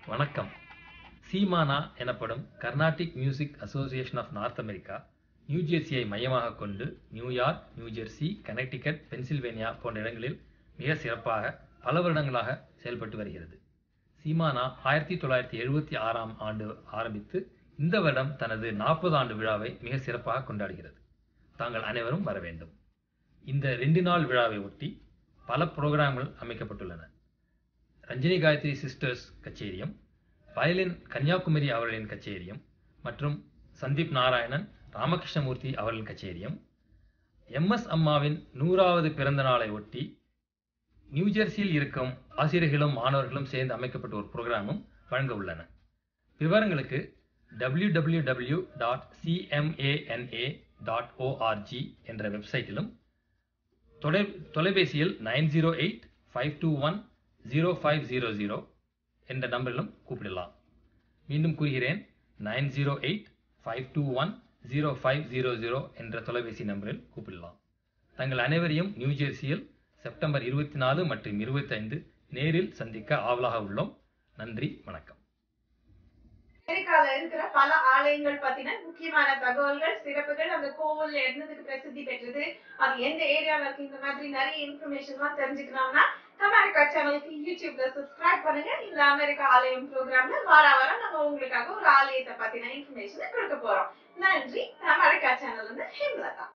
வணக்கம். சீமானா எனப்படும் Carnatic music association of north America நியூஜெர்சியை மையமாகக் கொண்டு நியூயார்க், நியூஜெர்சி, கனெக்டிகட், பென்சில்வேனியா போன்ற இடங்களில் மிக சிறப்பாக பல வருடங்களாக செயல்பட்டு வருகிறது. சீமானா 1976ஆம் ஆண்டு ஆரம்பித்து இந்த வருடம் தனது 40 ஆண்டு விழாவை மிக சிறப்பாக கொண்டாடுகிறது. தாங்கள் அனைவரும் வர வேண்டும். இந்த 2 நாள் விழாவை ஒட்டி பல புரோகிராம்கள் அமைக்கப்பட்டுள்ளன. ரஞ்சினி காயத்ரி சிஸ்டர்ஸ் கச்சேரியம், வயலின் கன்னியாகுமரி அவர்களின் கச்சேரியம் மற்றும் சந்தீப் நாராயணன், ராமகிருஷ்ணமூர்த்தி அவர்களின் கச்சேரியம், MS அம்மாவின் 100வது பிறந்த நாளை ஒட்டி நியூஜெர்சியில் இருக்கும் ஆசிரியர்களும் மாணவர்களும் சேர்ந்து அமைக்கப்பட்ட ஒரு புரோகிராமும் வழங்க உள்ளன. விவரங்களுக்கு www.cmana.org என்ற வெப்சைட்டிலும் தொலைபேசியில் 908-521-0500 என்ற நம்பரிலும் கூப்பிடலாம். மீண்டும் கூறுகிறேன், 908-521-0500 என்ற தொலைபேசி நம்பரில் கூப்பிடலாம். தங்கள் அனைவரையும் நியூஜெர்சியில் செப்டம்பர் 24 மற்றும் 25 நேரில் சந்திக்க ஆவலாக உள்ளோம். நன்றி, வணக்கம். அமெரிக்கால இருக்கிற பல ஆலயங்கள் பத்தின முக்கியமான தகவல்கள், சிறப்புகள், அந்த கோவில் என்னதுக்கு பிரசித்தி பெற்றது, அது எந்த ஏரியால இருக்கு, இந்த மாதிரி நிறைய இன்ஃபர்மேஷன்லாம் தெரிஞ்சுக்கணும்னா அமெரிக்கா சேனலுக்கு யூடியூப்ல சப்ஸ்கிரைப் பண்ணுங்க. இந்த அமெரிக்கா ஆலயம் ப்ரோக்ராம்ல வாரம் நம்ம உங்களுக்காக ஒரு ஆலயத்தை பத்தின இன்ஃபர்மேஷன் கொடுக்க போறோம். நன்றி. America channel Hemlata.